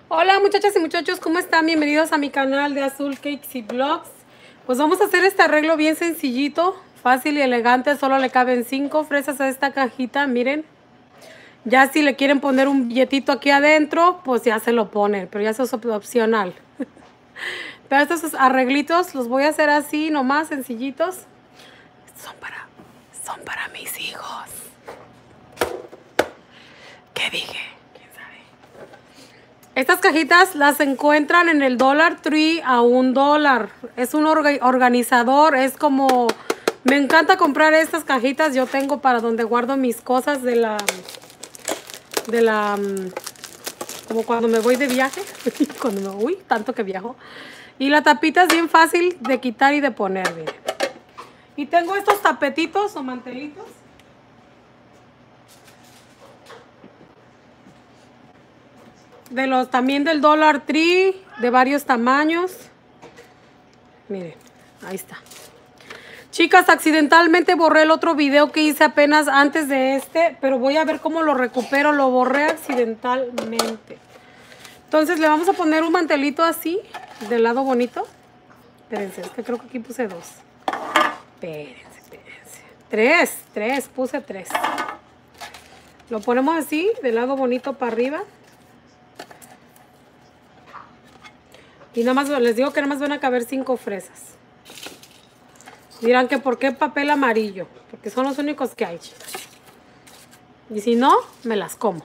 Hola muchachas y muchachos, ¿cómo están? Bienvenidos a mi canal de Azul Cakes y Vlogs. Pues vamos a hacer este arreglo bien sencillito, fácil y elegante. Solo le caben 5 fresas a esta cajita, miren. Ya si le quieren poner un billetito aquí adentro, pues ya se lo ponen, pero ya eso es opcional. Pero estos arreglitos los voy a hacer así, nomás sencillitos. Son para mis hijos. ¿Qué dije? ¿Quién sabe? Estas cajitas las encuentran en el Dollar Tree a $1. Es un organizador, es como... Me encanta comprar estas cajitas. Yo tengo para donde guardo mis cosas como cuando me voy de viaje. Uy, tanto que viajo. Y la tapita es bien fácil de quitar y de poner, miren. Y tengo estos tapetitos o mantelitos. También del Dollar Tree, de varios tamaños. Miren, ahí está. Chicas, accidentalmente borré el otro video que hice apenas antes de este, pero voy a ver cómo lo recupero. Lo borré accidentalmente. Entonces le vamos a poner un mantelito así, del lado bonito. Espérense, es que creo que aquí puse 2. Espérense. 3, puse 3. Lo ponemos así, del lado bonito para arriba. Y nada más les digo que nada más van a caber 5 fresas. Dirán que ¿por qué papel amarillo? Porque son los únicos que hay, chicas. Y si no, me las como.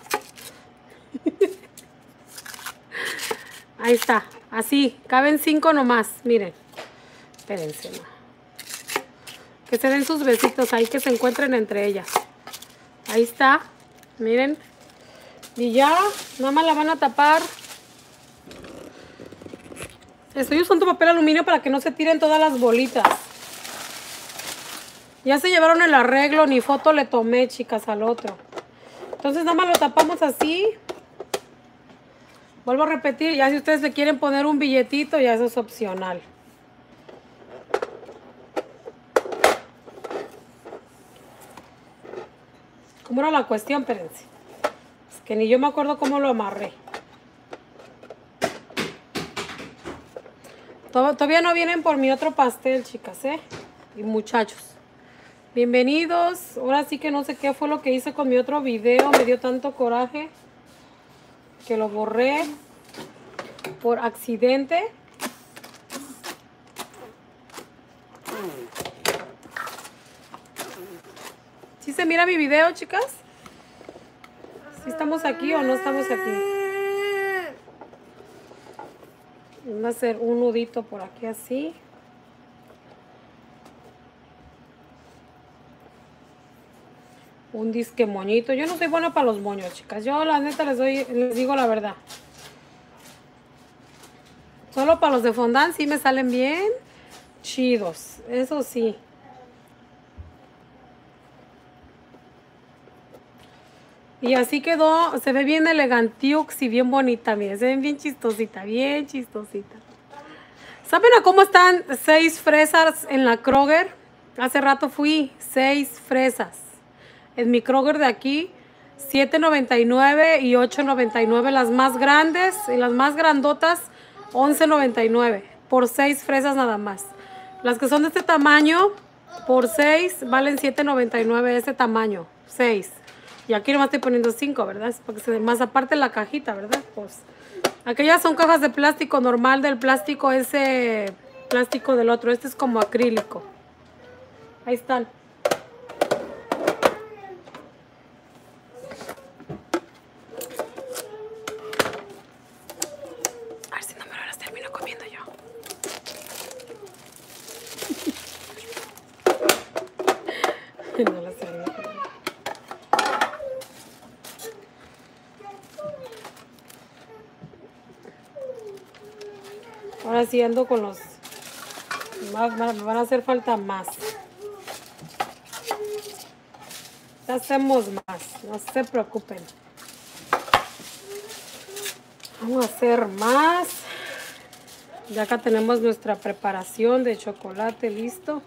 Ahí está, así, caben 5 nomás, miren. Espérense, ¿no? Que se den sus besitos ahí, que se encuentren entre ellas. Ahí está, miren. Y ya, nada más la van a tapar. Estoy usando papel aluminio para que no se tiren todas las bolitas. Ya se llevaron el arreglo, ni foto le tomé, chicas, al otro. Entonces nada más lo tapamos así. Vuelvo a repetir, ya si ustedes le quieren poner un billetito, ya eso es opcional. ¿Cómo era la cuestión? Espérense. Es que ni yo me acuerdo cómo lo amarré. Todavía no vienen por mi otro pastel, chicas, ¿eh? Y muchachos. Bienvenidos. Ahora sí que no sé qué fue lo que hice con mi otro video. Me dio tanto coraje que lo borré por accidente. ¿Sí se mira mi video, chicas? ¿Sí estamos aquí o no estamos aquí? Voy a hacer un nudito por aquí así. Un disque moñito. Yo no soy buena para los moños, chicas. Yo la neta les digo la verdad. Solo para los de fondant sí me salen bien chidos. Eso sí. Y así quedó. Se ve bien elegantiux y bien bonita. Miren, se ven bien chistosita. Bien chistosita. ¿Saben a cómo están 6 fresas en la Kroger? Hace rato fui. 6 fresas. En mi Kroger de aquí, $7.99 y $8.99 las más grandes, y las más grandotas $11.99 por 6 fresas nada más. Las que son de este tamaño, por 6 valen $7.99 ese tamaño, 6. Y aquí nomás estoy poniendo 5, ¿verdad? Porque se ve más aparte la cajita, ¿verdad? Pues aquellas son cajas de plástico normal, del plástico ese plástico del otro. Este es como acrílico. Ahí están. No la sé. Ahora sí ando con los... Me van a hacer falta más. Ya hacemos más, no se preocupen. Vamos a hacer más. Ya acá tenemos nuestra preparación de chocolate listo.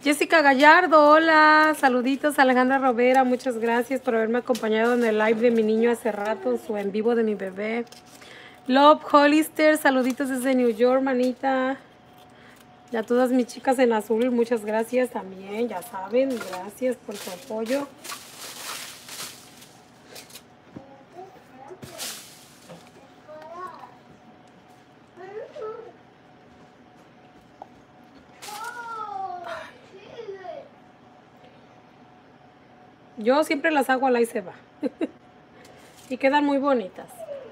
Jessica Gallardo, hola, saluditos. Alejandra Rovera, muchas gracias por haberme acompañado en el live de mi niño hace rato, en su en vivo de mi bebé. Love Hollister, saluditos desde New York, manita. Y a todas mis chicas en azul, muchas gracias también, ya saben, gracias por su apoyo. Yo siempre las hago a la y se va. Y quedan muy bonitas.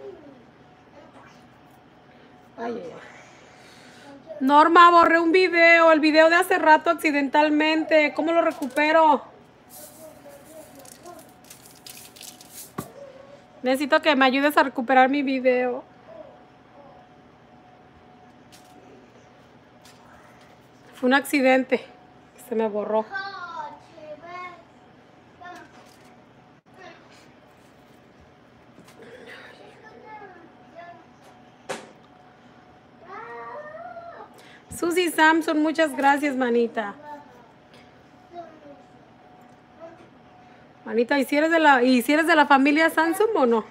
Ay, ay, ay. Norma, borré un video, el video de hace rato accidentalmente. ¿Cómo lo recupero? Necesito que me ayudes a recuperar mi video. Fue un accidente. Se me borró. Susi Samson, muchas gracias, manita. Manita, ¿y si eres de la familia Samson o no?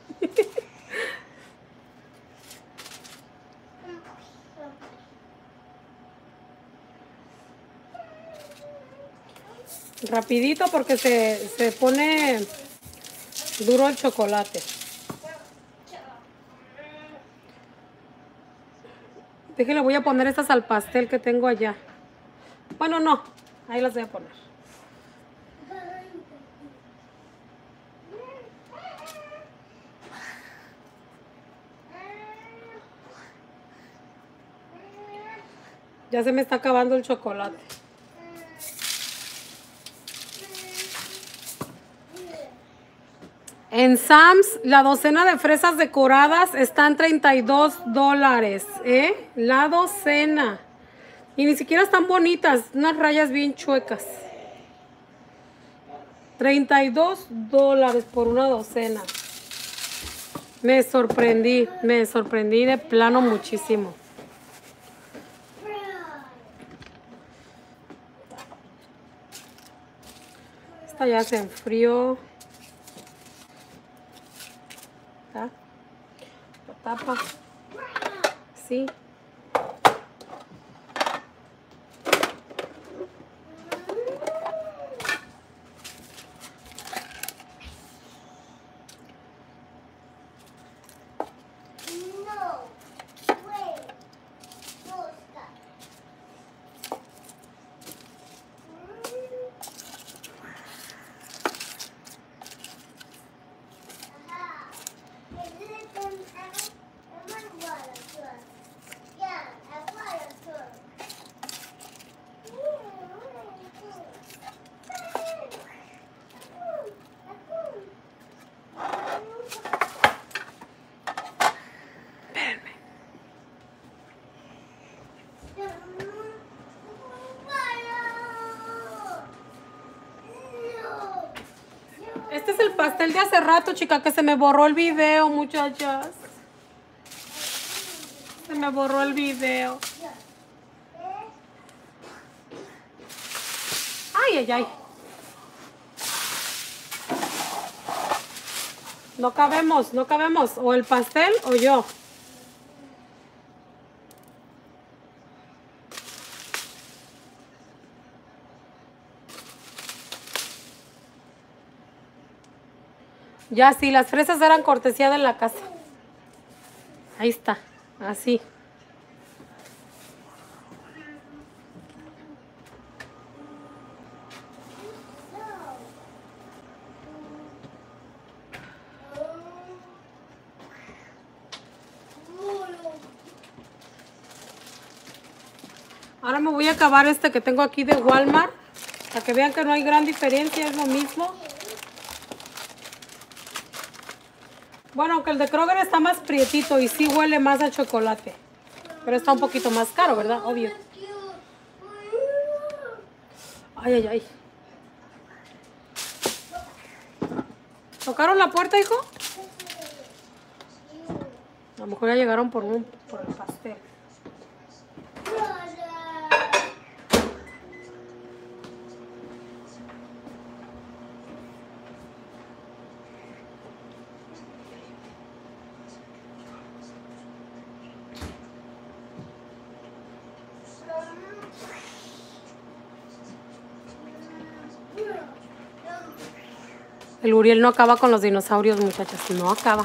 Rapidito porque se pone duro el chocolate. Déjenle, voy a poner estas al pastel que tengo allá. Bueno, no, ahí las voy a poner. Ya se me está acabando el chocolate. En Sam's, la docena de fresas decoradas están $32, ¿eh? La docena. Y ni siquiera están bonitas, unas rayas bien chuecas. $32 por una docena. Me sorprendí de plano muchísimo. Esta ya se enfrió. ¿Está? La tapa. Sí. Este es el pastel de hace rato, chica, que se me borró el video, muchachas. Se me borró el video. Ay, ay, ay. No cabemos, no cabemos. O el pastel o yo. Ya sí, las fresas eran cortesía de la casa. Ahí está, así. Ahora me voy a acabar este que tengo aquí de Walmart. Para que vean que no hay gran diferencia, es lo mismo. Bueno, aunque el de Kroger está más prietito y sí huele más a chocolate. Pero está un poquito más caro, ¿verdad? Obvio. Ay, ay, ay. ¿Tocaron la puerta, hijo? A lo mejor ya llegaron por el pastel. El Uriel no acaba con los dinosaurios, muchachas. No acaba.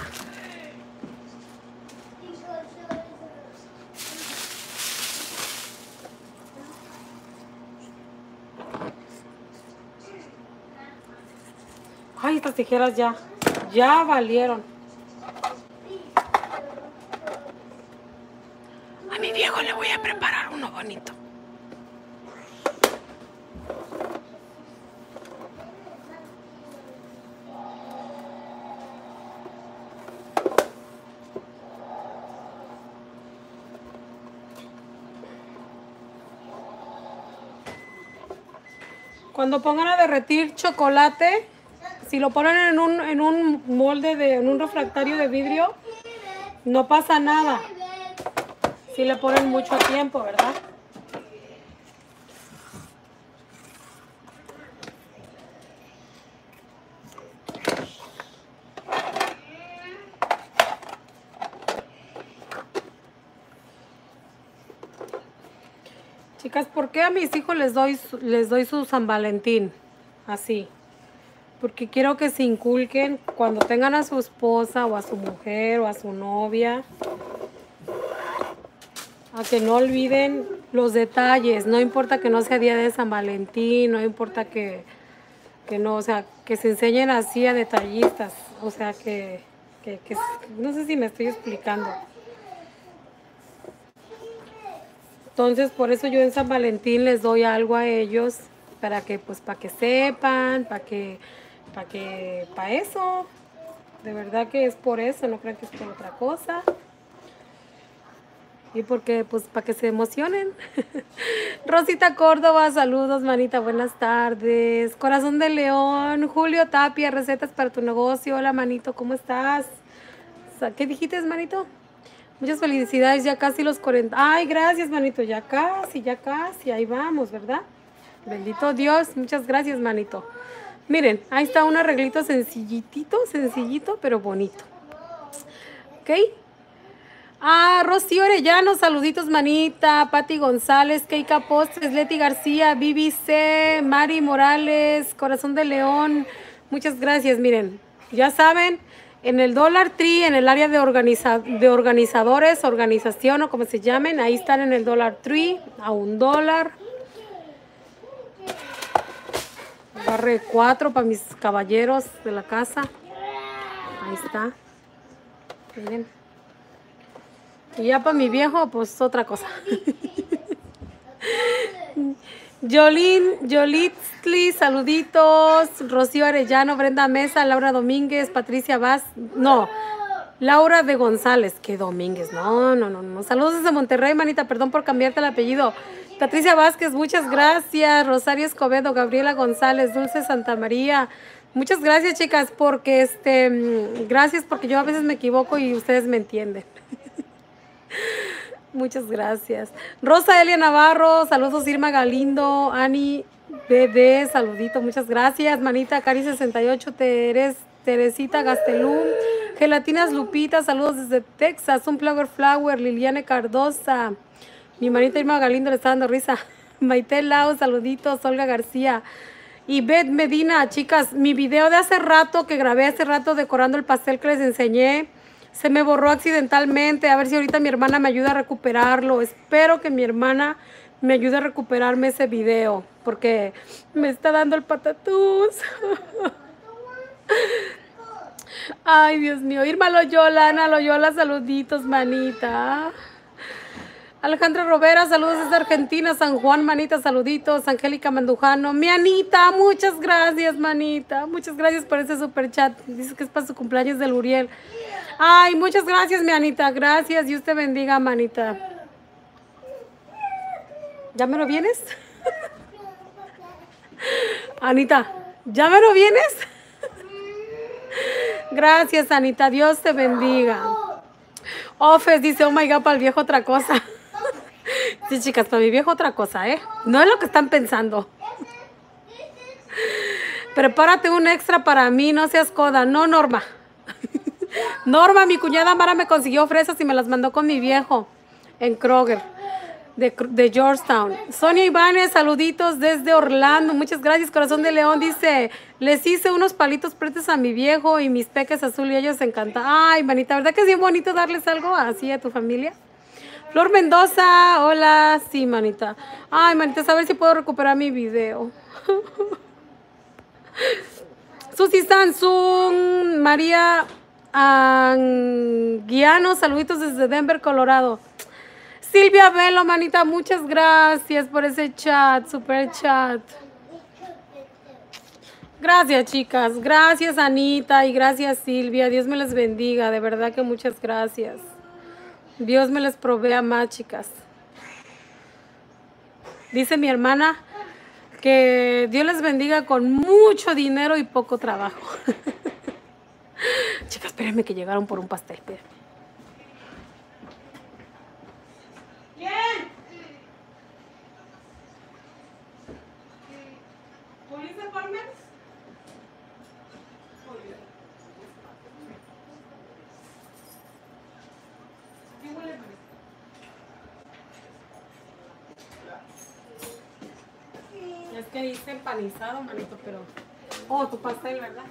Ay, estas tijeras ya valieron. A mi viejo le voy a preparar uno bonito. Cuando pongan a derretir chocolate, si lo ponen en un molde, en un refractario de vidrio, no pasa nada. Si le ponen mucho tiempo, ¿verdad? Chicas, ¿por qué a mis hijos les doy su San Valentín? Así. Porque quiero que se inculquen cuando tengan a su esposa o a su mujer o a su novia, a que no olviden los detalles. No importa que no sea día de San Valentín, no importa que no, o sea, que se enseñen así a detallistas. O sea, que no sé si me estoy explicando. Entonces, por eso yo en San Valentín les doy algo a ellos para que sepan, para eso. De verdad que es por eso, no crean que es por otra cosa. Y porque, pues, para que se emocionen. Rosita Córdoba, saludos, manita, buenas tardes. Corazón de León, Julio Tapia, recetas para tu negocio. Hola, manito, ¿cómo estás? ¿Qué dijiste, manito? Muchas felicidades, ya casi los 40. Ay, gracias, manito, ya casi, ahí vamos, ¿verdad? Bendito Dios, muchas gracias, manito. Miren, ahí está un arreglito sencillito, pero bonito. ¿Ok? Rocío Orellano, saluditos, manita. Pati González, Keika Postres, Leti García, Vivi C, Mari Morales, Corazón de León. Muchas gracias, miren, ya saben. En el Dollar Tree, en el área de organizadores, organización o como se llamen, ahí están en el Dollar Tree, a $1. Agarré 4 para mis caballeros de la casa. Ahí está. Miren. Y ya para mi viejo, pues otra cosa. Yolitzli, saluditos. Rocío Arellano, Brenda Mesa, Laura Domínguez, Patricia Vaz. No, Laura de González. ¿Qué Domínguez? No. Saludos desde Monterrey, manita. Perdón por cambiarte el apellido. Patricia Vázquez, muchas gracias. Rosario Escobedo, Gabriela González, Dulce Santa María. Muchas gracias, chicas, porque gracias porque yo a veces me equivoco y ustedes me entienden. Muchas gracias. Rosa Elia Navarro, saludos. Irma Galindo, Ani BD, saludito, muchas gracias. Manita Cari 68, Teresita Gastelum, Gelatinas Lupita, saludos desde Texas. Un Flower, Liliane Cardosa. Mi manita Irma Galindo le está dando risa. Maite Lau, saluditos. Olga García. Y Beth Medina, chicas, mi video de hace rato, que grabé hace rato decorando el pastel que les enseñé, se me borró accidentalmente. A ver si ahorita mi hermana me ayuda a recuperarlo. Espero que mi hermana me ayude a recuperarme ese video, porque me está dando el patatús. Ay, Dios mío. Irma Loyola, Ana Loyola, saluditos, manita. Alejandra Robera, saludos desde Argentina. San Juan, manita, saluditos. Angélica Mandujano, mi Anita, muchas gracias, manita. Muchas gracias por ese super chat. Dice que es para su cumpleaños del Uriel. Ay, muchas gracias, mi Anita. Gracias. Dios te bendiga, manita. ¿Ya me lo vienes? Anita, ¿ya me lo vienes? Gracias, Anita. Dios te bendiga. Ofes dice, oh my God, para el viejo otra cosa. Sí, chicas, para mi viejo otra cosa, ¿eh? No es lo que están pensando. Prepárate un extra para mí, no seas coda. No, Norma. Norma, mi cuñada Mara me consiguió fresas y me las mandó con mi viejo en Kroger. de Georgetown. Sonia Ibanes, saluditos desde Orlando. Muchas gracias, corazón de león. Dice, les hice unos palitos pretes a mi viejo y mis peques azul y ellos se encantan. Ay, manita, ¿verdad que es bien bonito darles algo así a tu familia? Flor Mendoza, hola. Sí, manita. Ay, manita, a ver si puedo recuperar mi video. Susi Samsung, María Anguiano, saluditos desde Denver, Colorado. Silvia Velo, manita, muchas gracias por ese chat, super chat. Gracias, chicas. Gracias, Anita, y gracias, Silvia. Dios me les bendiga, de verdad que muchas gracias. Dios me les provea más, chicas. Dice mi hermana que Dios les bendiga con mucho dinero y poco trabajo. Chicas, espérenme que llegaron por un pastel, espérenme. ¿Quién? ¿Police Department? ¿Qué huele? Es que dice empanizado, manito, pero... Oh, tu pastel, ¿verdad?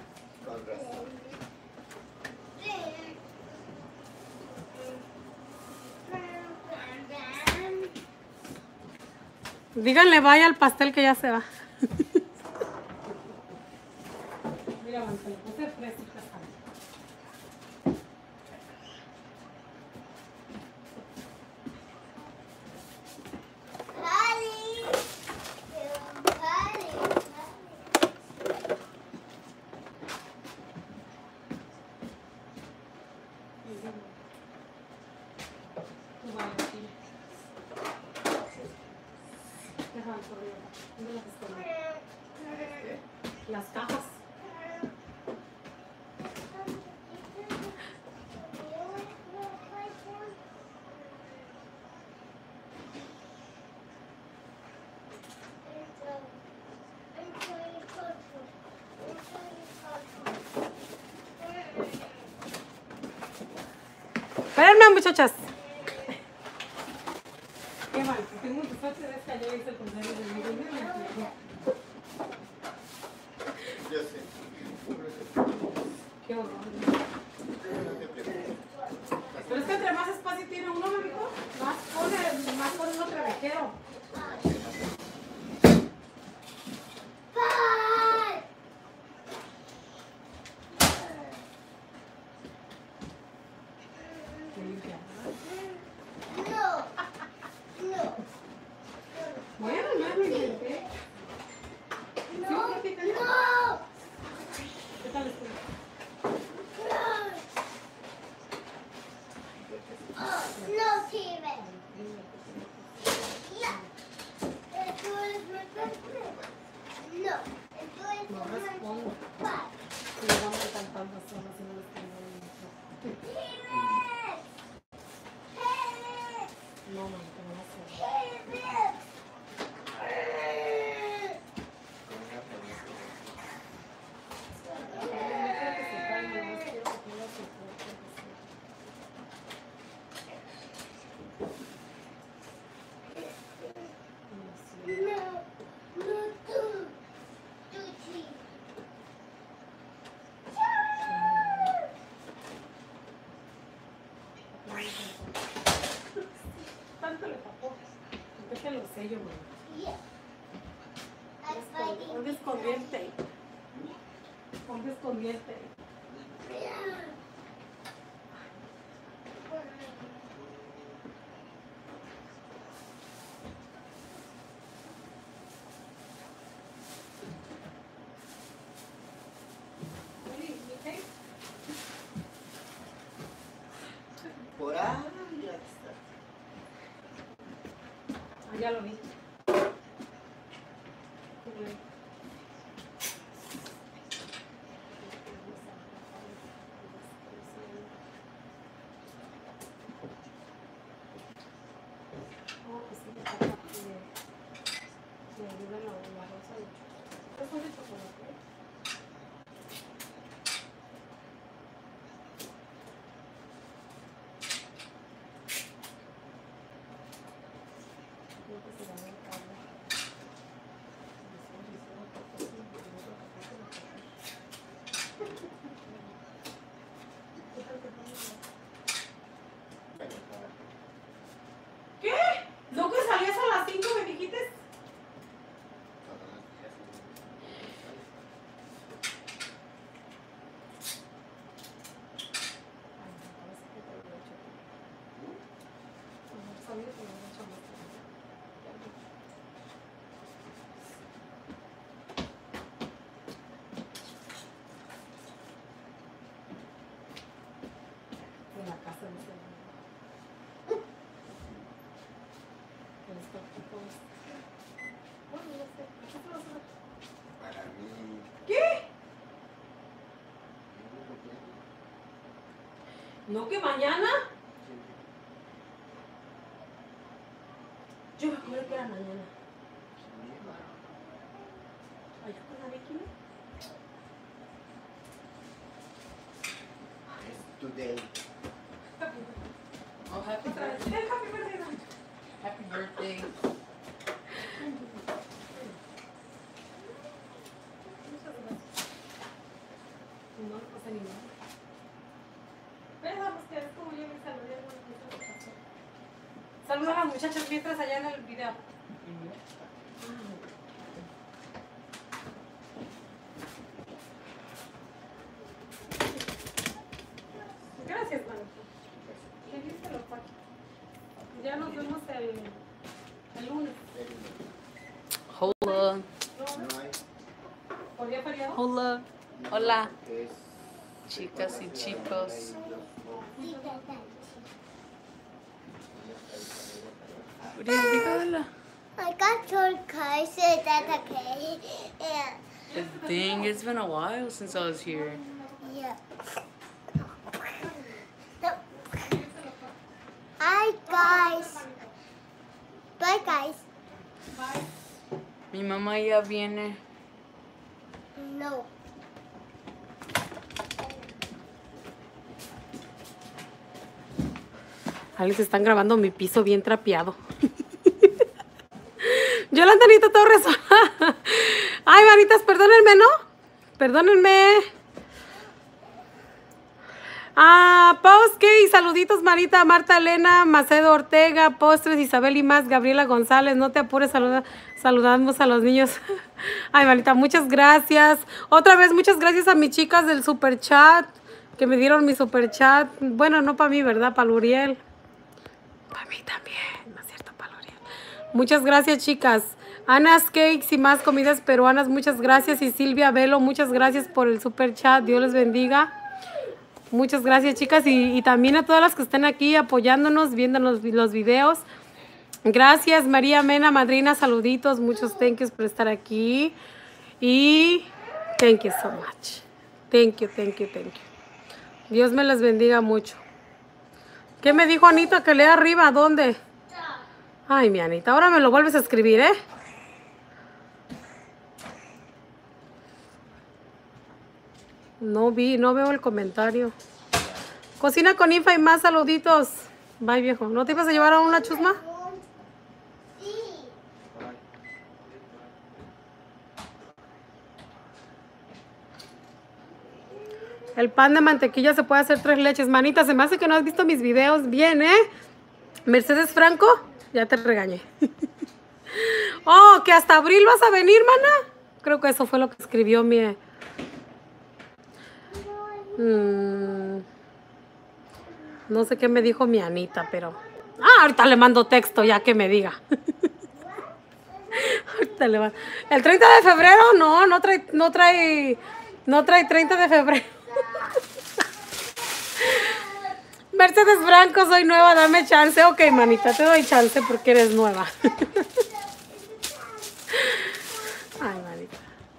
Díganle vaya al pastel que ya se va. Mira, manito, le puse fresitas. Las cajas. Espérenme, muchachas. Qué mal, tengo un despacho de esta, yo hice el cumpleaños de mi hijo. Yo sé. Qué horror. Pero es que entre más espacio tiene uno, amigo, más pone uno trabajero. Bueno, no me inventé. ¿Qué tal estuvo? No respondo. Si le vamos cantando sola, si no les pongo no, no, que no va a ser. Tanto le tapó. Porque lo sé yo, mamá. ¿Dónde escondiente? ¿Dónde escondiente? Por ahí ya está. Ah, ya lo vi. ¿Qué? ¿No que salías a las 5 me dijiste? En la casa de ese. Para mí. ¿Qué? ¿No que mañana? Yo me acuerdo que era mañana. ¿Allá con la Vicky? Es today. Oh, happy Otra vez. birthday. Happy birthday. Happy birthday. Muchas gracias. No pasa ni nada. Pensamos que es como yo me saludé. Saluda a las muchachas mientras allá en el video. Gracias, manito. ¿Qué viste los paquetes? Ya nos vemos el lunes. Hola. No hay. ¿Por día feriado? Hola. Hola. Es Chicas y chicos. Hola. I got your car, so that's okay. Yeah. Dang, it's been a while since I was here. Yeah. Hi, guys. Bye, guys. Mi mamá ya viene. No. Alex, están grabando mi piso bien trapeado. Yo la antenita todo resonada. Ay, manitas, perdónenme, ¿no? Perdónenme. Posque y saluditos, Marita, Marta Elena, Macedo Ortega, Postres, Isabel y más, Gabriela González, no te apures, saludamos a los niños. Ay, Marita, muchas gracias. Otra vez, muchas gracias a mis chicas del super chat, que me dieron mi super chat. Bueno, no para mí, ¿verdad? Para Luriel. Para mí también, ¿no es cierto? Para Luriel. Muchas gracias, chicas. Ana's Cakes y más comidas peruanas, muchas gracias. Y Silvia Velo, muchas gracias por el super chat. Dios les bendiga. Muchas gracias, chicas, y también a todas las que están aquí apoyándonos, viendo los videos. Gracias, María Mena, madrina, saluditos, muchos thank yous por estar aquí. Y thank you so much. Thank you, thank you, thank you. Dios me les bendiga mucho. ¿Qué me dijo Anita que lea arriba? ¿Dónde? Ay, mi Anita, ahora me lo vuelves a escribir, ¿eh? No veo el comentario. Cocina con Infa y más saluditos. Bye, viejo. ¿No te ibas a llevar a una chusma? Sí. El pan de mantequilla se puede hacer 3 leches. Manita, se me hace que no has visto mis videos bien, ¿eh? Mercedes Franco, ya te regañé. Oh, que hasta abril vas a venir, mana. Creo que eso fue lo que escribió mi... No sé qué me dijo mi Anita, pero... ahorita le mando texto ya que me diga. Ahorita le mando. El 30 de febrero, no trae 30 de febrero. Mercedes Franco, soy nueva, dame chance. Ok, manita, te doy chance porque eres nueva. Ay, manita.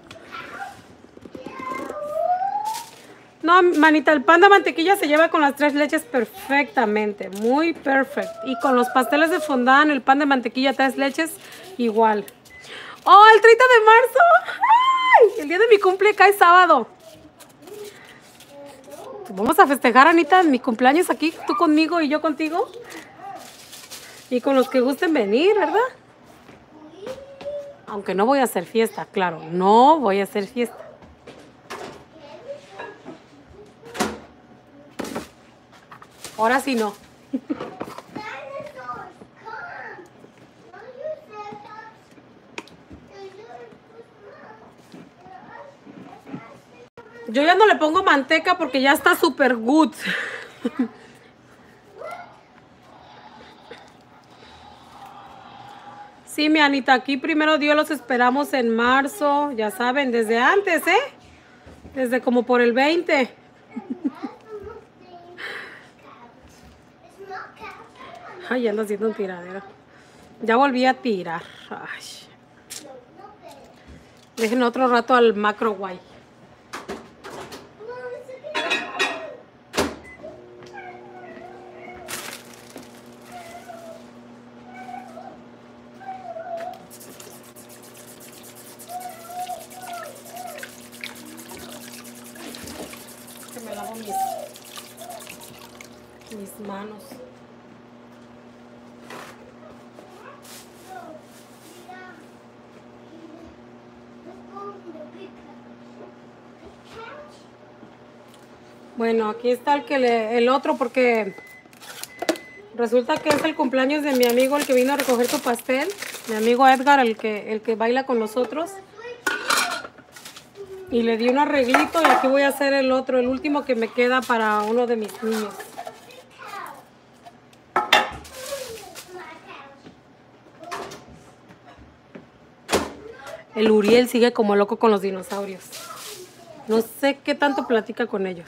No, manita, el pan de mantequilla se lleva con las 3 leches perfectamente. Muy perfecto. Y con los pasteles de fondant, el pan de mantequilla 3 leches, igual. ¡Oh, el 30 de marzo! ¡Ay! El día de mi cumple cae sábado. Vamos a festejar, Anita, mi cumpleaños aquí. Tú conmigo y yo contigo. Y con los que gusten venir, ¿verdad? Aunque no voy a hacer fiesta, claro, no voy a hacer fiesta. Ahora sí no. Dinosaurs, come. Don't you say that. Yo ya no le pongo manteca porque ya está súper good. Sí, mi Anita, aquí primero Dios los esperamos en marzo, ya saben, desde antes, ¿eh? Desde como por el 20. Ay, ya ando haciendo un tiradero. Ya volví a tirar. Ay. Dejen otro rato al macro guay. Que me lavo mis manos. Bueno, aquí está el otro porque resulta que es el cumpleaños de mi amigo, el que vino a recoger tu pastel. Mi amigo Edgar, el que baila con nosotros. Y le di un arreglito y aquí voy a hacer el otro, el último que me queda para uno de mis niños. El Uriel sigue como loco con los dinosaurios. No sé qué tanto platica con ellos.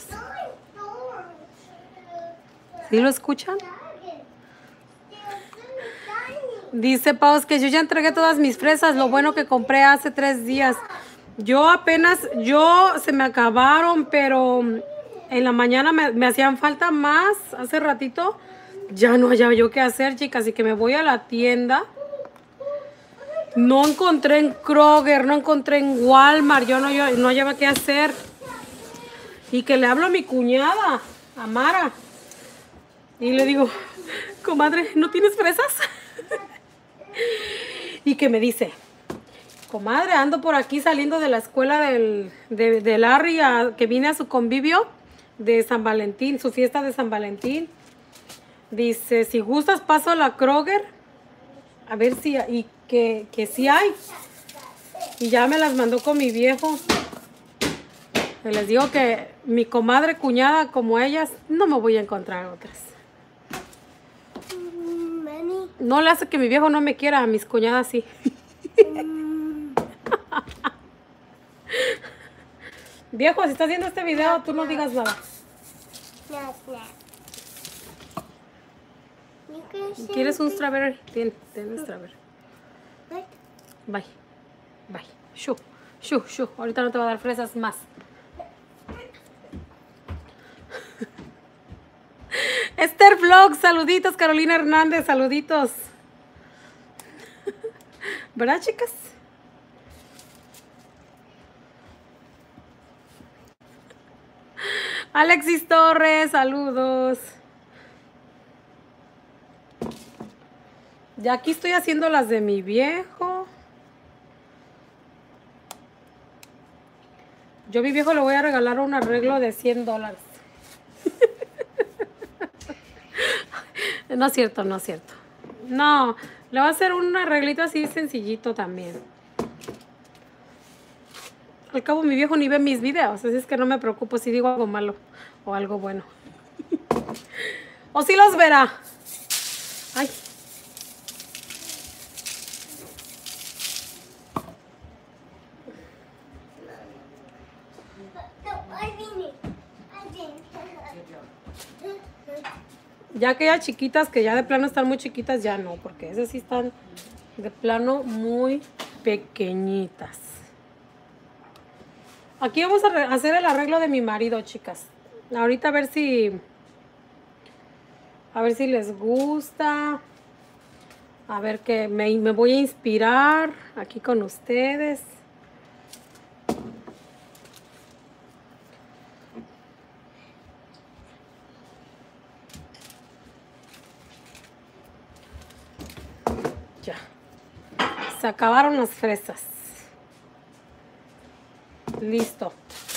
¿Sí lo escuchan? Dice Paus que yo ya entregué todas mis fresas, lo bueno que compré hace 3 días. Se me acabaron, pero en la mañana me hacían falta más. Hace ratito ya no hallaba yo qué hacer, chicas, así que me voy a la tienda. No encontré en Kroger, no encontré en Walmart, yo no hallaba qué hacer. Y que le hablo a mi cuñada, a Mara, y le digo, comadre, ¿no tienes fresas? Y que me dice, comadre, ando por aquí saliendo de la escuela de Larry, que vine a su convivio de San Valentín, su fiesta de San Valentín. Dice, si gustas paso a la Kroger, a ver si, y que sí hay. Y ya me las mandó con mi viejo. Y les digo que mi comadre, cuñada como ellas, no me voy a encontrar otras. No le hace que mi viejo no me quiera, a mis cuñadas sí. Viejo, si estás viendo este video, tú no digas nada. ¿Quieres un strawberry? Ten un strawberry. Bye. Bye. Shu. Ahorita no te va a dar fresas más. Esther Vlog, saluditos. Carolina Hernández, saluditos. ¿Verdad, chicas? Alexis Torres, saludos. Ya aquí estoy haciendo las de mi viejo. Yo a mi viejo le voy a regalar un arreglo de $100. No es cierto. No, le voy a hacer un arreglito así sencillito también. Al cabo mi viejo ni ve mis videos, así es que no me preocupo si digo algo malo o algo bueno. O si los verá. Ay. Ya aquellas chiquitas que ya de plano están muy chiquitas, ya no, porque esas sí están de plano muy pequeñitas. Aquí vamos a hacer el arreglo de mi marido, chicas. Ahorita a ver si les gusta. A ver que me voy a inspirar aquí con ustedes. se acabaron las fresas. Listo.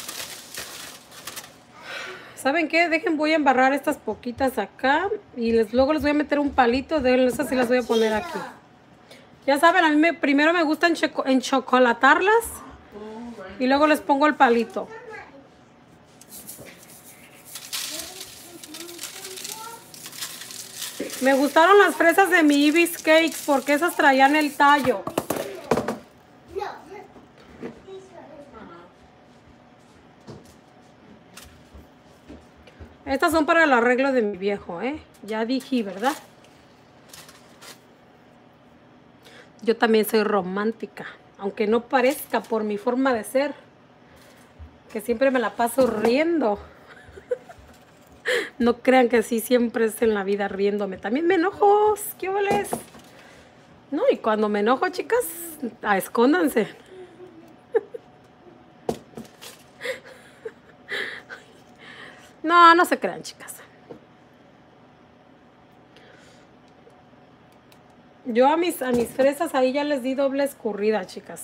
¿Saben qué? Voy a embarrar estas poquitas acá y luego les voy a meter un palito de esas y las voy a poner aquí. Ya saben, a mí primero me gusta enchocolatarlas y luego les pongo el palito. Me gustaron las fresas de mi Ibis Cakes porque esas traían el tallo. Estas son para el arreglo de mi viejo, ¿eh? Ya dije, ¿verdad? Yo también soy romántica, aunque no parezca por mi forma de ser, que siempre me la paso riendo. No crean que sí siempre es en la vida riéndome. También me enojo, ¿qué vales? No, y cuando me enojo, chicas, escóndanse. No, no se crean, chicas. Yo a mis fresas ahí ya les di doble escurrida, chicas.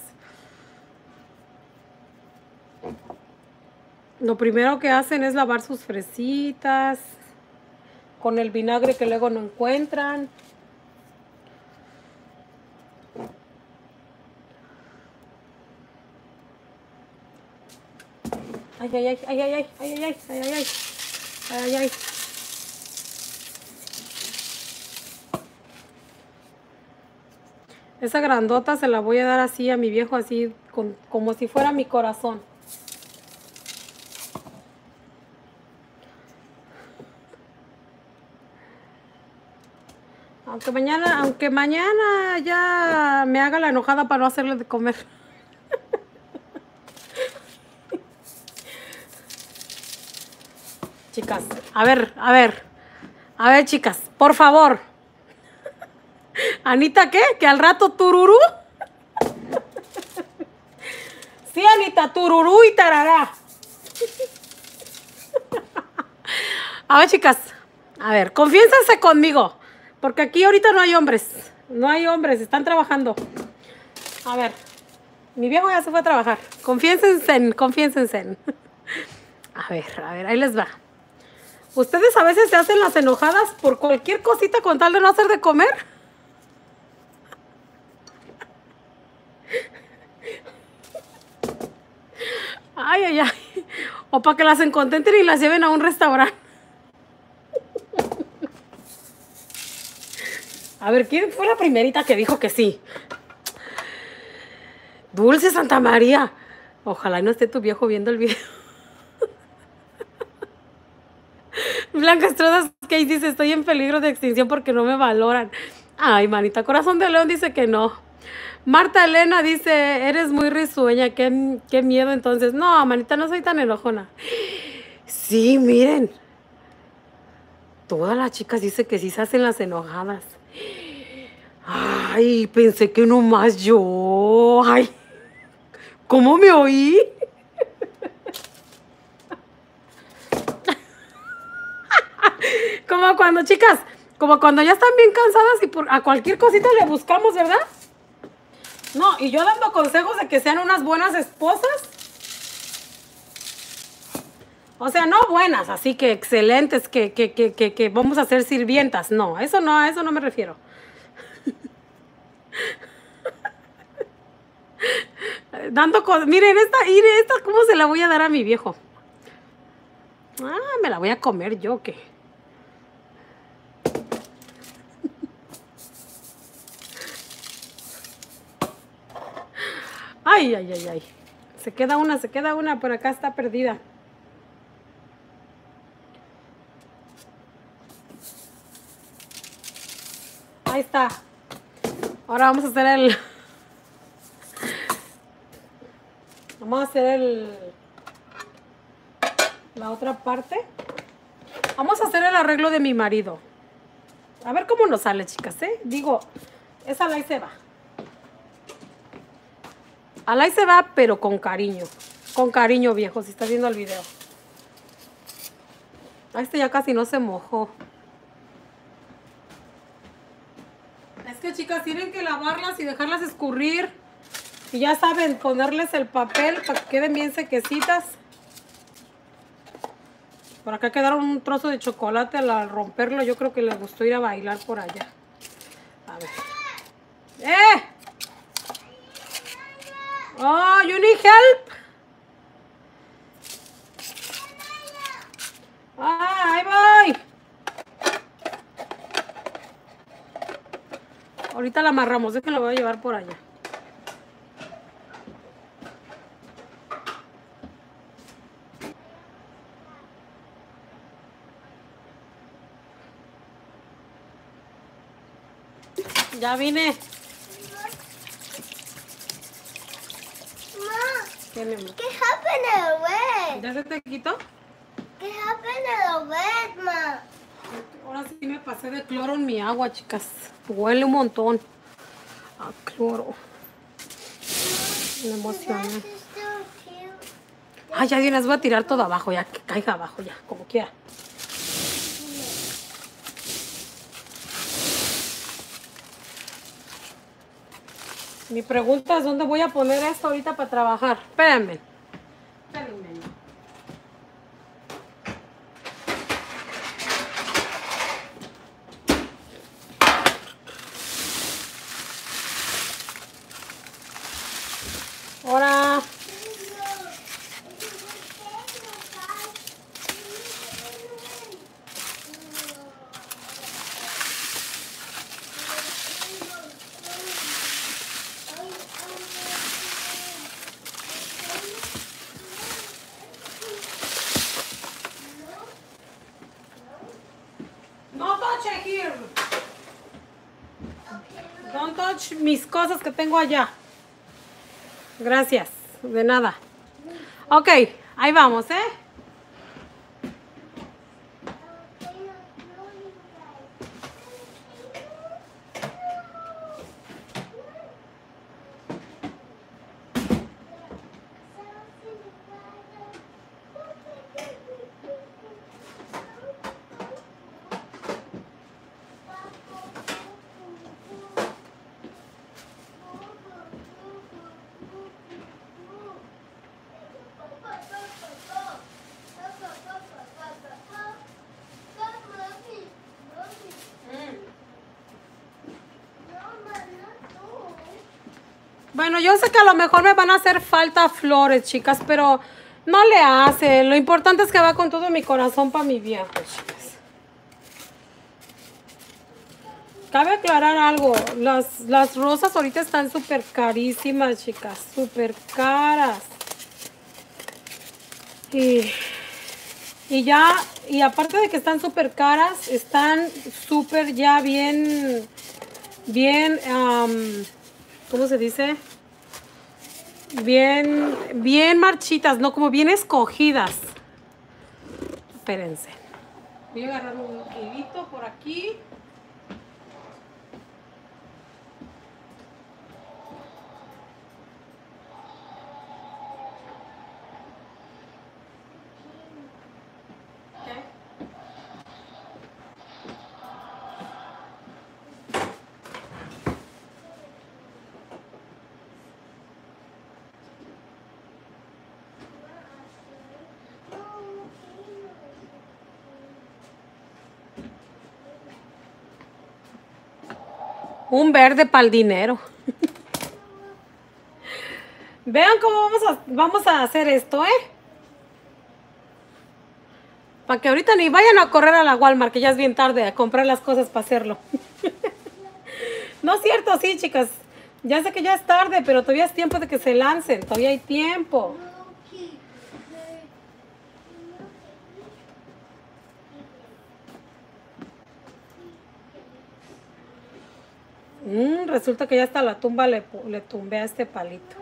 Lo primero que hacen es lavar sus fresitas con el vinagre que luego no encuentran. Ay, ay, ay, ay, ay, ay, ay, ay, ay, ay, ay, ay, ay. Esa grandota se la voy a dar así a mi viejo, así como si fuera mi corazón. Aunque mañana ya me haga la enojada para no hacerle de comer. Chicas, a ver, chicas, por favor. Anita, ¿qué? ¿Que al rato tururú? Sí, Anita, tururú y tarará. A ver, chicas, a ver, confiénsense conmigo, porque aquí ahorita no hay hombres, están trabajando. A ver, mi viejo ya se fue a trabajar, confiénsense. A ver, ahí les va. ¿Ustedes a veces se hacen las enojadas por cualquier cosita con tal de no hacer de comer? Ay, ay, ay. O para que las encontenten y las lleven a un restaurante. A ver, ¿quién fue la primerita que dijo que sí? Dulce Santa María. Ojalá no esté tu viejo viendo el video. Blanca Estrada que dice, estoy en peligro de extinción porque no me valoran. Ay, manita, Corazón de León dice que no. Marta Elena dice, eres muy risueña, qué miedo entonces. No, manita, no soy tan enojona. Sí, miren. Todas las chicas dicen que sí se hacen las enojadas. Ay, pensé que nomás yo. Ay, ¿cómo me oí? Como cuando, chicas, como cuando ya están bien cansadas y a cualquier cosita le buscamos, ¿verdad? No, y yo dando consejos de que sean unas buenas esposas. O sea, no buenas, así que excelentes, que vamos a ser sirvientas. No, a eso no me refiero. Miren, esta, ¿cómo se la voy a dar a mi viejo? Ah, me la voy a comer yo, ¿qué? Ay, ay, ay, ay. Se queda una, por acá está perdida. Ahí está. Ahora vamos a hacer la otra parte. Vamos a hacer el arreglo de mi marido. A ver cómo nos sale, chicas, ¿eh? Digo, esa ahí se va. Ahí se va, pero con cariño. Con cariño, viejo, si estás viendo el video. Este ya casi no se mojó. Es que, chicas, tienen que lavarlas y dejarlas escurrir. Y ya saben, ponerles el papel para que queden bien sequecitas. Por acá quedaron un trozo de chocolate al romperlo. Yo creo que les gustó ir a bailar por allá. A ver. ¡Eh! Oh, you need help? Ah, ahí voy. Ahorita la amarramos, es que la voy a llevar por allá. Ya vine. Ma, ¿Qué, mi amor? ¿qué happened to the red? ¿Ya se te quitó? ¿Qué happened to the red, ma? Ahora sí me pasé de cloro en mi agua, chicas. Huele un montón a cloro. Me emocioné. This is so cute. Ay, ya vienes, voy a tirar todo abajo, ya que caiga abajo, ya, como quiera. Mi pregunta es dónde voy a poner esto ahorita para trabajar. Espérenme. Espérenme. Ahora. No touch it here. Don't touch mis cosas que tengo allá. Gracias, de nada. Ok, ahí vamos, ¿eh? Bueno, yo sé que a lo mejor me van a hacer falta flores, chicas, pero no le hace. Lo importante es que va con todo mi corazón para mi viejo, chicas. Cabe aclarar algo. Las rosas ahorita están súper carísimas, chicas. Súper caras. Y aparte de que están súper caras, están súper ya bien, ¿cómo se dice? Bien marchitas, ¿no? Como bien escogidas. Espérense. Voy a agarrar un hilito por aquí. Un verde para el dinero. Vean cómo vamos a hacer esto, ¿eh? Para que ahorita ni vayan a correr a la Walmart, que ya es bien tarde, a comprar las cosas para hacerlo. No es cierto, sí, chicas. Ya sé que ya es tarde, pero todavía es tiempo de que se lancen. Todavía hay tiempo. Resulta que ya hasta la tumba le tumbé a este palito.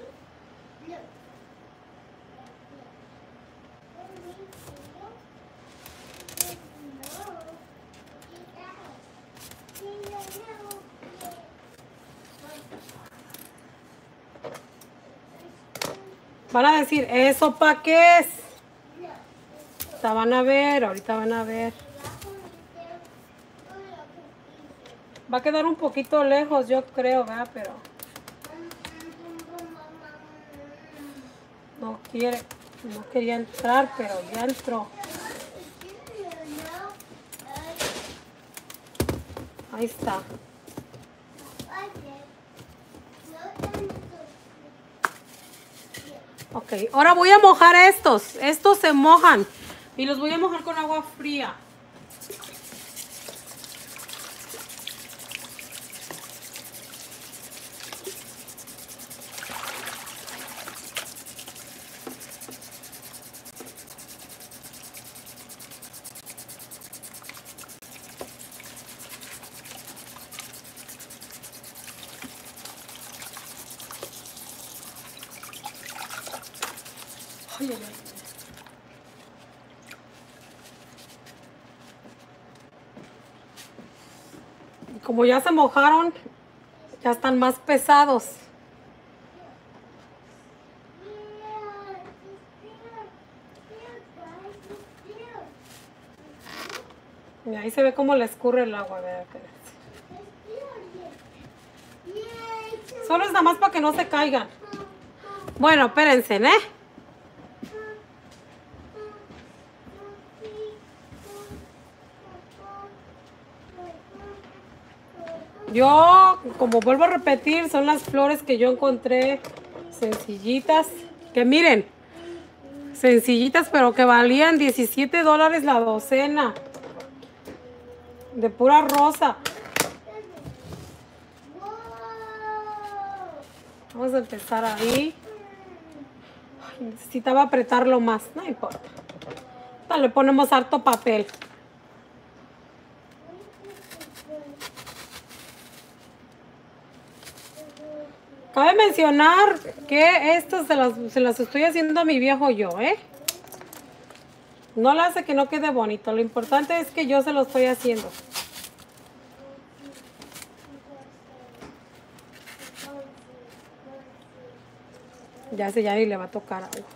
Van a decir, ¿eso para qué es? Ahorita van a ver, ahorita van a ver. Va a quedar un poquito lejos, yo creo, ¿verdad? Pero no quiere, no quería entrar, pero ya entró. Ahí está. Ok, ahora voy a mojar estos. Estos se mojan. Y los voy a mojar con agua fría. Ay, ay, ay. Y como ya se mojaron, ya están más pesados. Y ahí se ve cómo le escurre el agua, ¿verdad? Solo es nada más para que no se caigan. Bueno, espérense, ¿eh? Yo, como vuelvo a repetir, son las flores que yo encontré sencillitas. Que miren, sencillitas, pero que valían $17 la docena. De pura rosa. Vamos a empezar ahí. Ay, necesitaba apretarlo más, no importa. Ahorita le ponemos harto papel. Cabe mencionar que estas se las estoy haciendo a mi viejo yo, ¿eh? No le hace que no quede bonito. Lo importante es que yo se lo estoy haciendo. Ya sé, ya ni le va a tocar agua.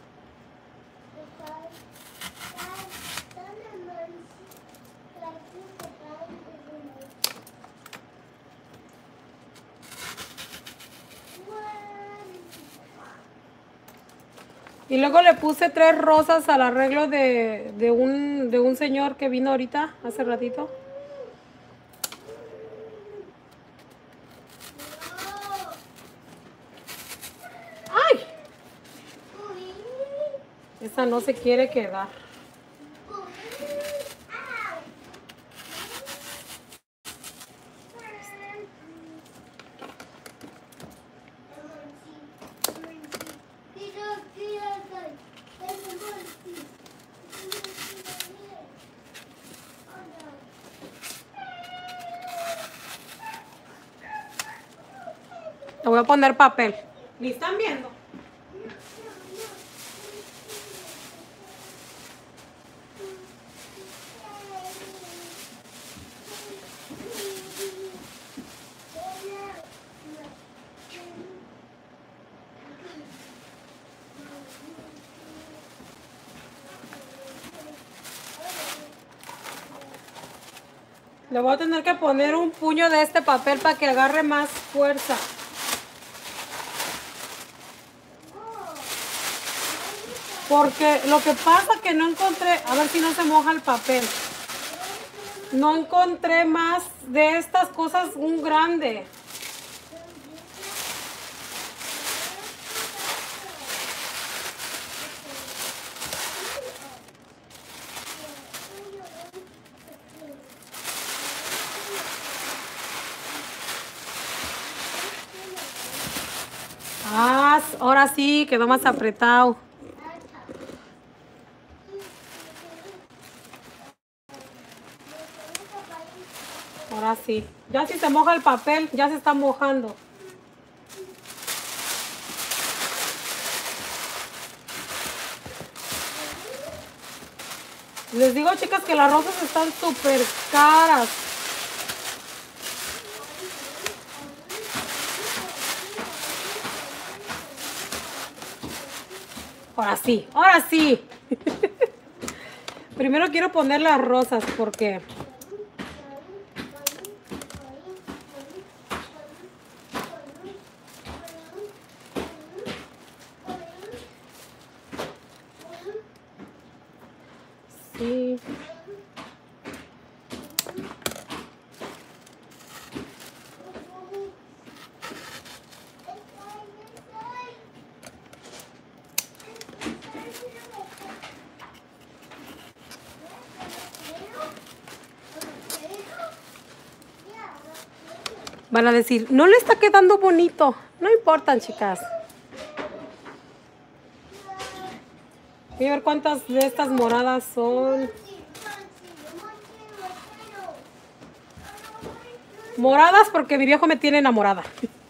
Y luego le puse 3 rosas al arreglo de un señor que vino ahorita, hace ratito. ¡Ay! Esa no se quiere quedar. Le voy a poner papel. ¿Me están viendo? Le voy a tener que poner un puño de este papel para que agarre más fuerza. Porque lo que pasa que no encontré, a ver si no se moja el papel. No encontré más de estas cosas, un grande. Ah, ahora sí, quedó más apretado. Ahora sí. Ya si se moja el papel, ya se está mojando. Les digo, chicas, que las rosas están súper caras. Ahora sí, ahora sí. Primero quiero poner las rosas porque Van a decir, no le está quedando bonito. No importan, chicas. Voy a ver cuántas de estas moradas son. Moradas porque mi viejo me tiene enamorada.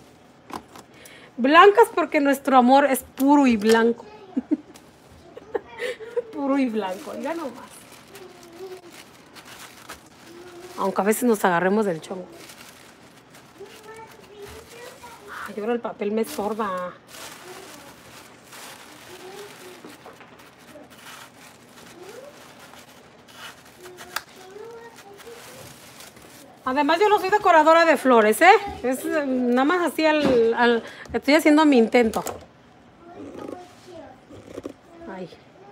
Blancas porque nuestro amor es puro y blanco. Puro y blanco, ya nomás. Aunque a veces nos agarremos del chongo. Ay, ahora el papel me estorba. Además yo no soy decoradora de flores, ¿eh? Es nada más así estoy haciendo mi intento. Ay.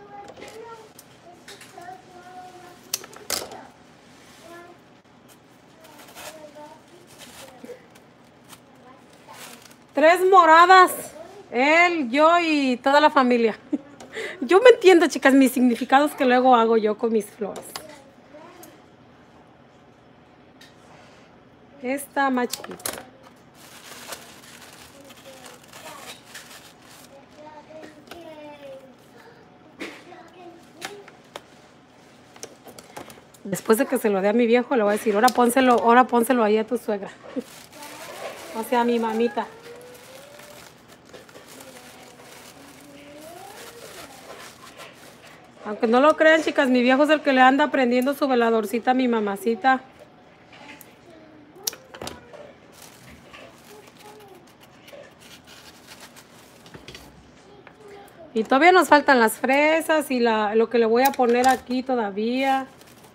Tres moradas. Él, yo y toda la familia. Yo me entiendo, chicas, mis significados que luego hago yo con mis flores. Esta más chiquita. Después de que se lo dé a mi viejo, le voy a decir, ahora pónselo ahí a tu suegra. O sea, a mi mamita. Aunque no lo crean, chicas, mi viejo es el que le anda prendiendo su veladorcita a mi mamacita. Y todavía nos faltan las fresas y lo que le voy a poner aquí todavía.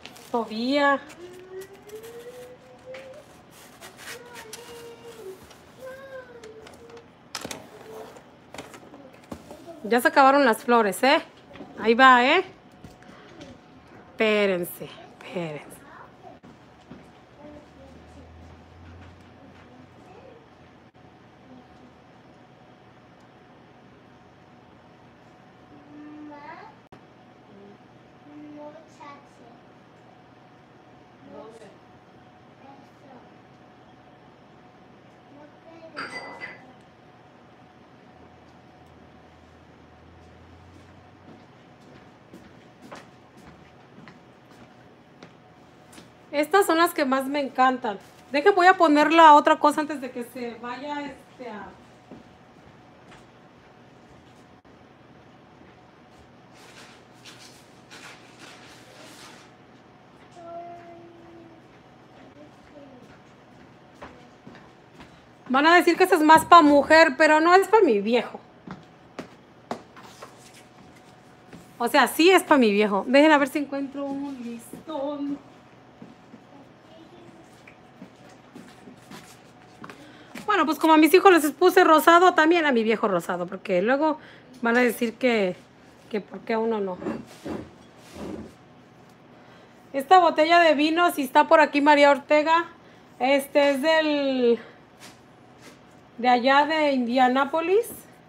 Ya se acabaron las flores, ¿eh? Ahí va, ¿eh? Espérense. Estas son las que más me encantan. Voy a poner la otra cosa antes de que se vaya a... Van a decir que esta es más para mujer, pero no es para mi viejo. O sea, sí es para mi viejo. Dejen a ver si encuentro un listón. Bueno, pues como a mis hijos les puse rosado, también a mi viejo rosado, porque luego van a decir que por qué a uno no. Esta botella de vino, si está por aquí María Ortega, es de allá de Indianápolis.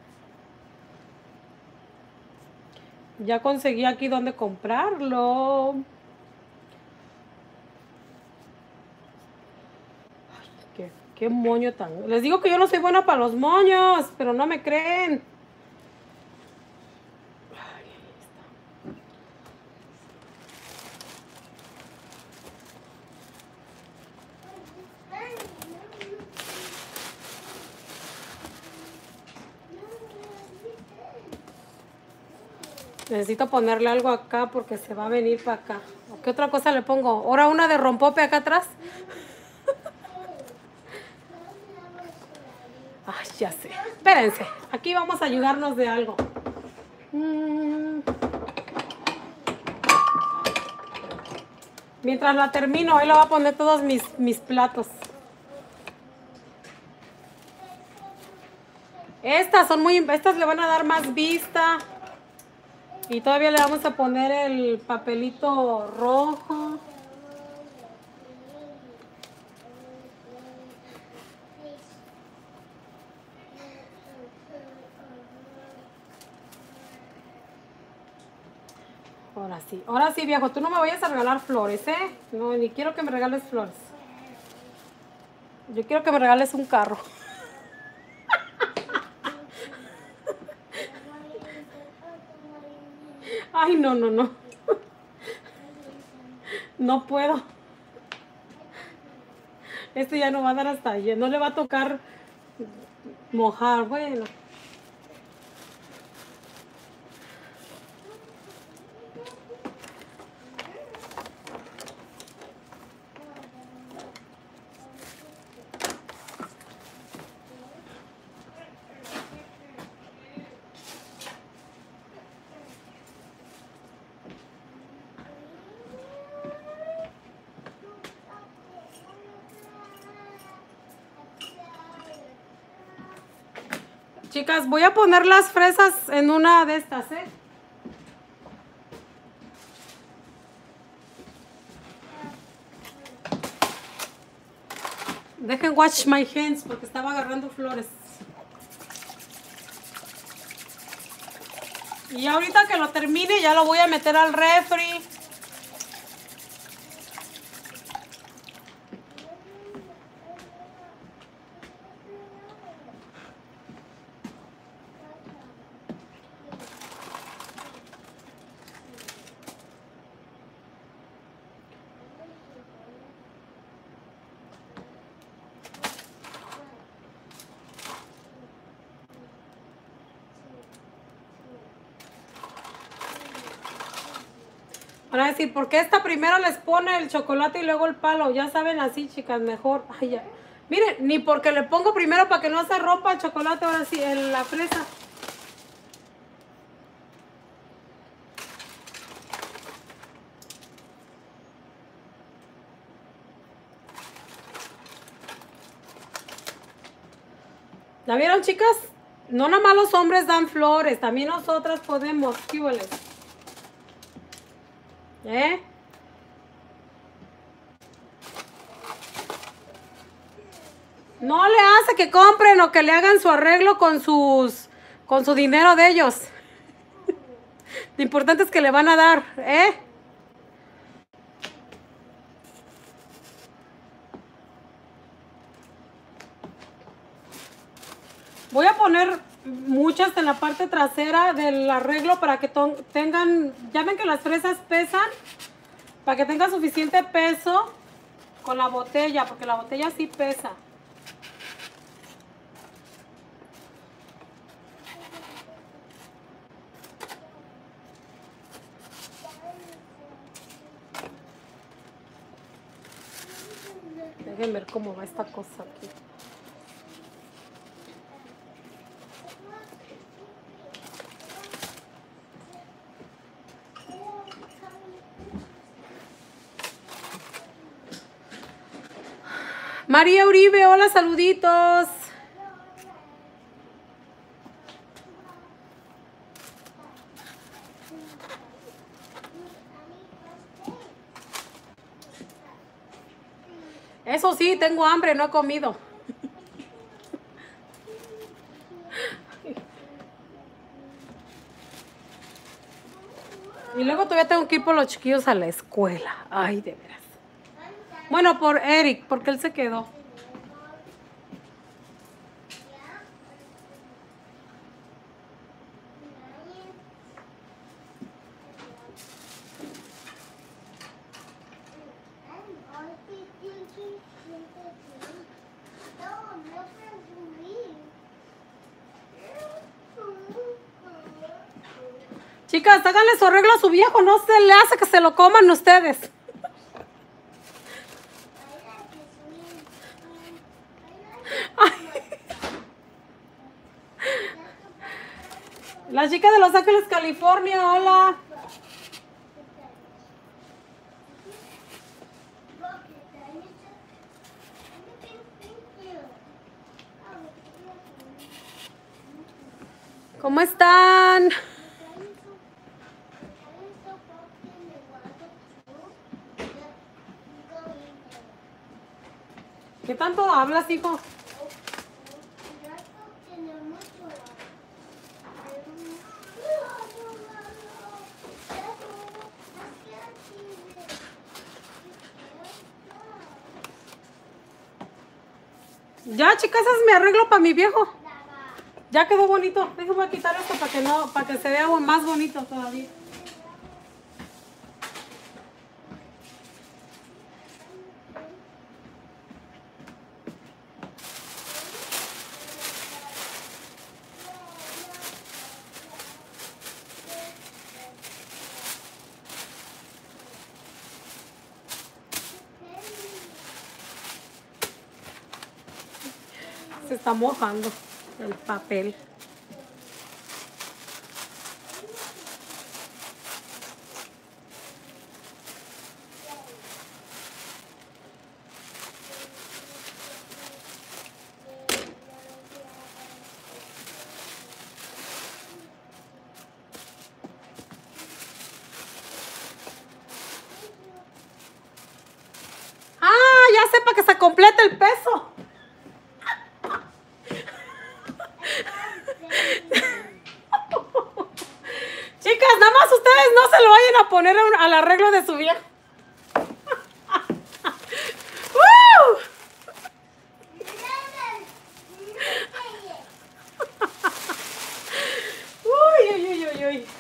Ya conseguí aquí donde comprarlo. Ay, qué moño tan... Les digo que yo no soy buena para los moños, pero no me creen. Ay, ahí está. Necesito ponerle algo acá porque se va a venir para acá. ¿O qué otra cosa le pongo? Ahora una de rompope acá atrás. Ay, ya sé. Espérense. Aquí vamos a ayudarnos de algo. Mientras la termino, ahí le voy a poner todos mis platos. Estas le van a dar más vista. Y todavía le vamos a poner el papelito rojo. Ahora sí, viejo, tú no me vayas a regalar flores, ¿eh? No, ni quiero que me regales flores. Yo quiero que me regales un carro. Ay, no, no, no. No puedo. Este ya no va a dar hasta allí. No le va a tocar mojar. Bueno. Chicas, voy a poner las fresas en una de estas, ¿eh? Dejen wash my hands porque estaba agarrando flores. Y ahorita que lo termine ya lo voy a meter al refri. Van a decir, ¿por qué esta primero les pone el chocolate y luego el palo? Ya saben, así, chicas, mejor. Ay, ya. Miren, ni porque le pongo primero para que no se rompa el chocolate, ahora sí, en la fresa. ¿La vieron, chicas? No nada más los hombres dan flores, también nosotras podemos. ¿Qué huele? ¿Eh? No le hace que compren o que le hagan su arreglo con su dinero de ellos. Lo importante es que le van a dar, ¿eh? Voy a poner muchas en la parte trasera del arreglo para que tengan, ya ven que las fresas pesan, para que tengan suficiente peso con la botella, porque la botella sí pesa. Dejen ver cómo va esta cosa aquí. María Uribe, hola, saluditos. Eso sí, tengo hambre, no he comido. Y luego todavía tengo que ir por los chiquillos a la escuela. Ay, de veras. Bueno, por Eric, porque él se quedó. Chicas, háganle su arreglo a su viejo, no se le hace que se lo coman ustedes. Ay. La chica de Los Ángeles, California, hola. ¿Cómo están? ¿Qué tanto hablas, hijo? Ya, chicas, ese es mi arreglo para mi viejo. Ya quedó bonito. Déjame quitar esto para que no, para que se vea más bonito todavía. Se está mojando el papel. Ah, ya sé, para que se complete el peso. Chicas, nada más ustedes no se lo vayan a poner al arreglo de su viejo. ¡Woo! Uy, uy, uy, uy, uy.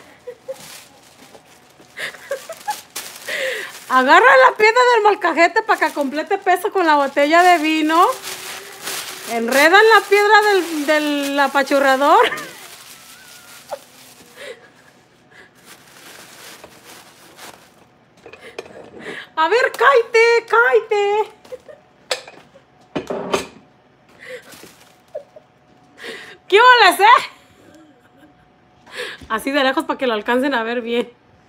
Agarra la piedra del molcajete para que complete peso con la botella de vino. Enredan la piedra del apachurrador. A ver, cállate, cállate. ¿Qué hola, Así de lejos para que lo alcancen a ver bien.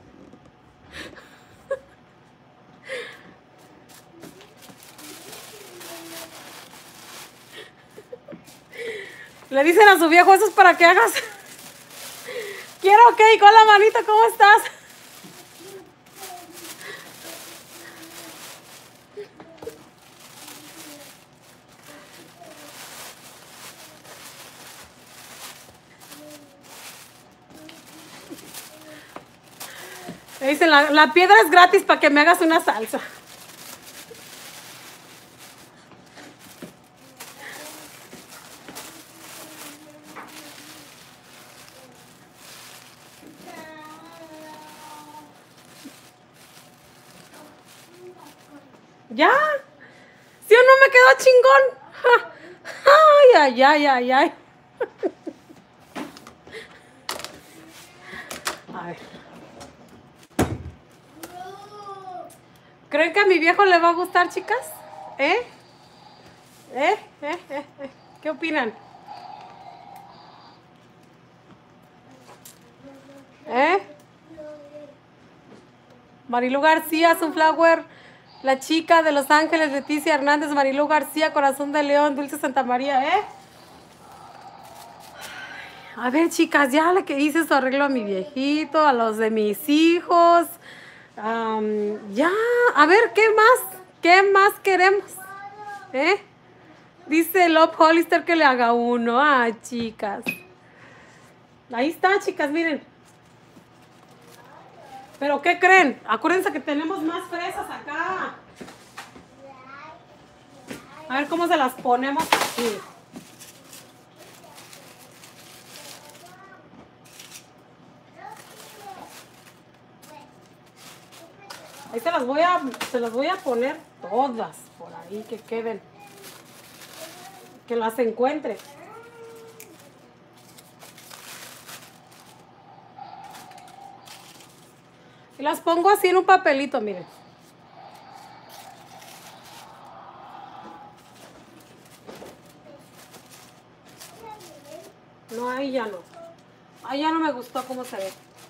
Le dicen a su viejo, eso es para que hagas. Quiero cake, hola manita, ¿cómo estás? Le dicen, la piedra es gratis para que me hagas una salsa. ¿Ya? ¿Sí o no me quedó chingón? Ay, ay, ay, ay, ay. A ver. ¿Creen que a mi viejo le va a gustar, chicas? ¿Eh? ¿Qué opinan? Marilu García, Sunflower, la chica de Los Ángeles, Leticia Hernández, Marilu García, Corazón de León, Dulce Santa María, A ver, chicas, ya la que hice su arreglo a mi viejito, a los de mis hijos. Ya, a ver, ¿qué más? ¿Qué más queremos? Dice Love Hollister que le haga uno. Ay, chicas. Ahí está, chicas, miren. ¿Pero qué creen? Acuérdense que tenemos más fresas acá. A ver cómo se las ponemos aquí. Ahí se las voy a poner todas por ahí, que queden. Que las encuentre. Y las pongo así en un papelito, miren. No, ahí ya no. Ahí ya no me gustó cómo se ve.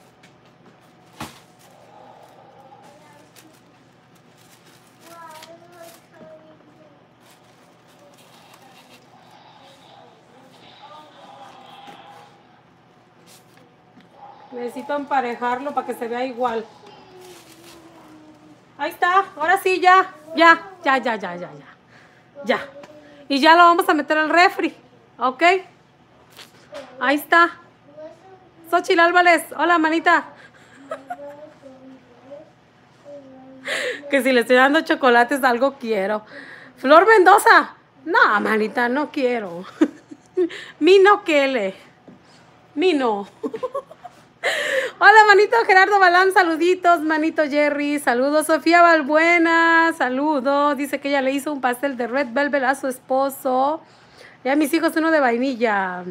Necesito emparejarlo para que se vea igual. Ahí está, ahora sí, ya. Ya. Y ya lo vamos a meter al refri, ¿ok? Ahí está. Xochitl Álvarez, hola, manita. Que si le estoy dando chocolates, algo quiero. Flor Mendoza, No, manita, no quiero. Mi no quele. Mi no. Hola, manito Gerardo Balán, saluditos, manito Jerry, saludos, Sofía Balbuena, saludos, dice que ella le hizo un pastel de Red Velvet a su esposo, y a mis hijos uno de vainilla.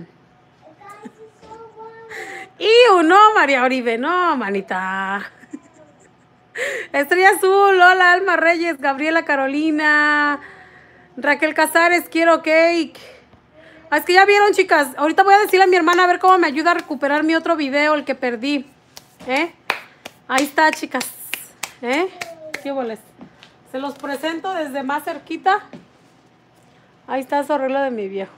Y uno, María Oribe, no, manita. Estrella Azul, hola, Alma Reyes, Gabriela Carolina, Raquel Casares, quiero cake. Ah, es que ya vieron, chicas. Ahorita voy a decirle a mi hermana a ver cómo me ayuda a recuperar mi otro video, el que perdí. Ahí está, chicas. ¿Qué boles? Se los presento desde más cerquita. Ahí está su arreglo de mi viejo.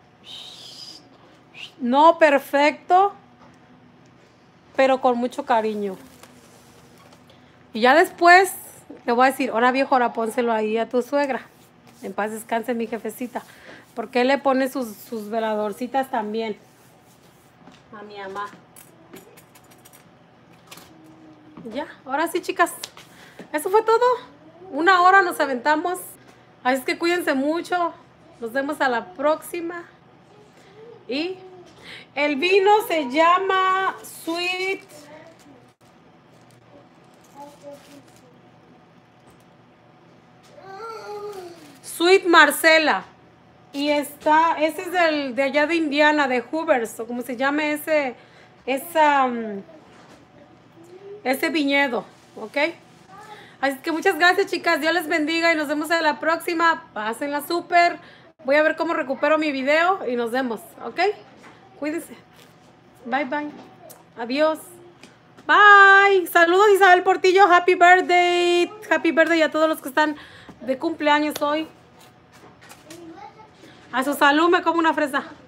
No perfecto, pero con mucho cariño. Y ya después le voy a decir, ahora viejo, ahora pónselo ahí a tu suegra. En paz descanse mi jefecita. Porque él le pone sus veladorcitas también a mi mamá. Ya, ahora sí, chicas. Eso fue todo. 1 hora nos aventamos. Así es que cuídense mucho. Nos vemos a la próxima. Y el vino se llama Sweet Marcela. Y ese es de allá de Indiana, de Hoovers, o como se llame ese viñedo, ¿ok? Así que muchas gracias, chicas. Dios les bendiga y nos vemos en la próxima. Pásenla súper. Voy a ver cómo recupero mi video y nos vemos, ¿ok? Cuídense. Bye, bye. Adiós. Bye. Saludos, Isabel Portillo. Happy birthday. Happy birthday a todos los que están de cumpleaños hoy. A su salud me como una fresa.